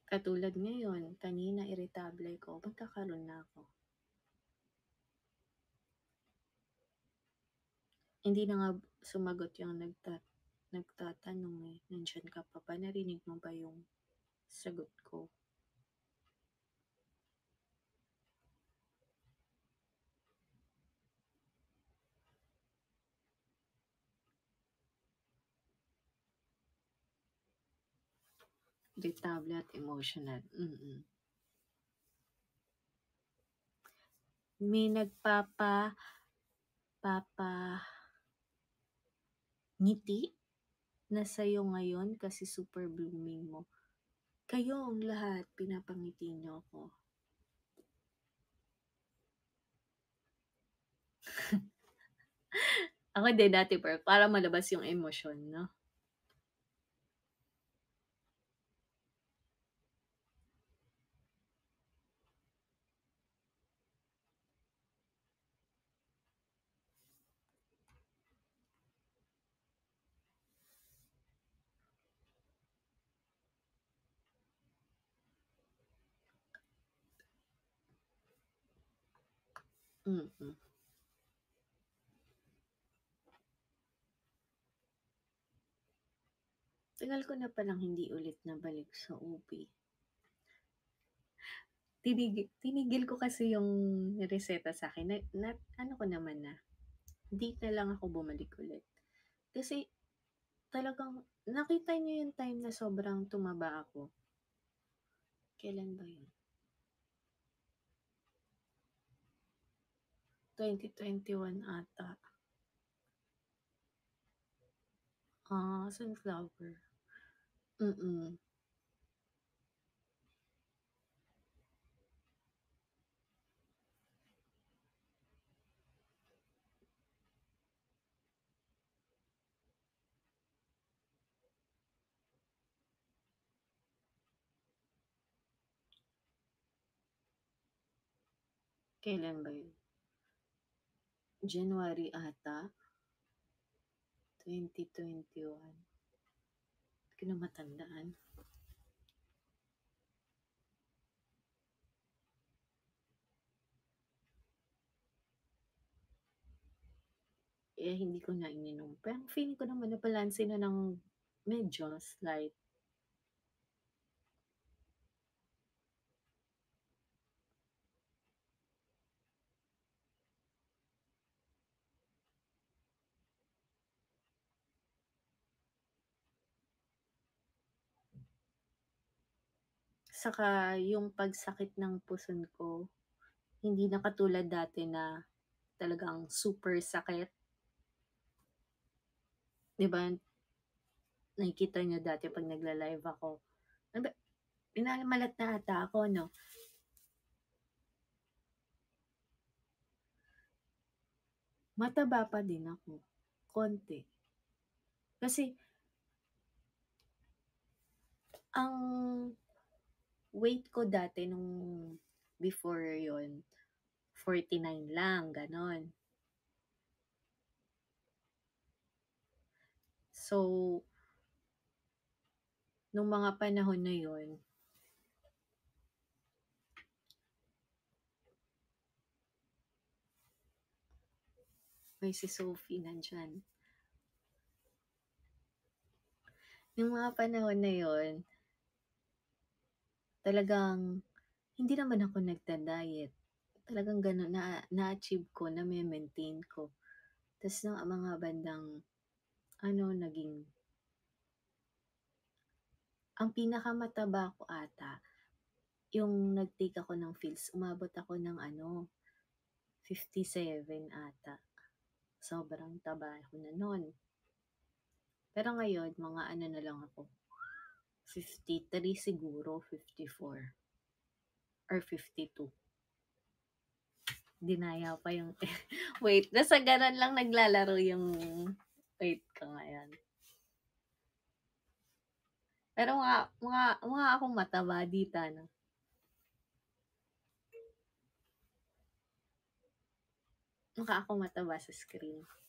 Katulad ngayon, kanina iritable ko, magkakaroon na ako. Hindi na nga sumagot yung nagtatanong eh. Nandiyan ka pa ba? Narinig mo ba yung sagot ko? Irritable at emotional. May ngiti na sa'yo ngayon kasi super blooming mo. Kayong lahat, pinapangiti niyo ako. Ako din dati, para malabas yung emosyon, no? Mm. Tagal ko na palang hindi ulit nabalik sa OP. Tinigil ko kasi yung reseta sa akin. Ano ko naman na, hindi na lang ako bumalik ulit. Kasi talagang nakita niyo yung time na sobrang tumaba ako. Kailan ba yun? 2021 ata. Sunflower. Kailan ba yun? January ata. 2021. Hindi ko na matandaan. Hindi ko na ininom. Pero feeling ko naman nabalanse na ng medyo slight. Saka yung pagsakit ng puson ko, hindi na katulad dati na talagang super sakit. 'Di ba? Nakikita niyo dati pag nagla-live ako. Ano ba? Minamalat na ata ako, no? Mataba pa din ako. Konti. Kasi, ang weight ko dati nung before yon 49 lang, ganon. So, nung mga panahon na yon, may si Sophie nandyan. Nung mga panahon na yon, talagang hindi naman ako nagda-diet. Talagang gano'n, na-achieve ko, na-maintain ko. Tapos nung mga bandang, naging, ang pinakamataba ko ata, yung nag-take ako ng pills, umabot ako ng 57 ata. Sobrang taba ko na nun. Pero ngayon, mga na lang ako, 53 siguro, 54. Or 52. Dinaya pa yung wait. Nasa ganun lang naglalaro yung weight ko ngayon. Pero mga akong mataba dito, no? Mukha akong mataba sa screen.